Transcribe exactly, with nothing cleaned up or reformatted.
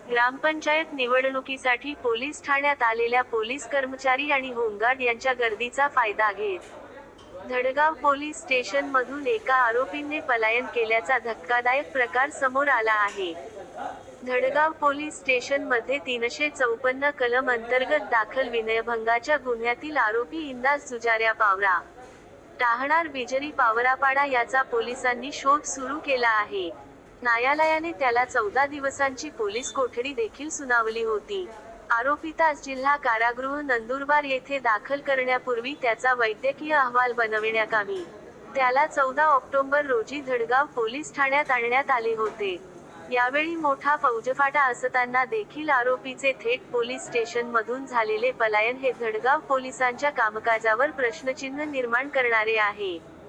ग्रामपंचायत निवडणुकीसाठी पोलीस ठाण्यात आलेल्या पोलीस कर्मचारी आणि होमगार्ड यांच्या गर्दीचा फायदा घेत धडगाव पोलीस स्टेशनमधून एका आरोपीने पलायन केल्याचा धक्कादायक प्रकार समोर आला आहे. धडगाव पोलीस स्टेशनमध्ये तीनशे चौपन्न कलम अंतर्गत दाखल विनयभंगाच्या गुन्ह्यातील आरोपी इंदास जुजाऱ्या पावरा, राहणार बिजरी पावरापाडा याचा पोलिसांनी शोध सुरू केला आहे. न्यायालयाने त्याला चौदा दिवसांची पोलीस कोठडी देखील सुनावली होती. आरोपीतास जिल्हा कारागृह नंदुरबार येथे दाखल करण्यापूर्वी त्याचा वैद्यकीय अहवाल बनविण्यात आला. त्याला चौदा ऑक्टोबर रोजी धडगाव पोलीस ठाण्यात आणण्यात आले होते. यावेळी मोठा फौजफाटा असताना देखील आरोपीचे थेट पोलीस स्टेशनमधून झालेले पलायन हे धडगाव पोलिसांच्या कामकाजावर प्रश्नचिन्ह निर्माण करणारे आहे.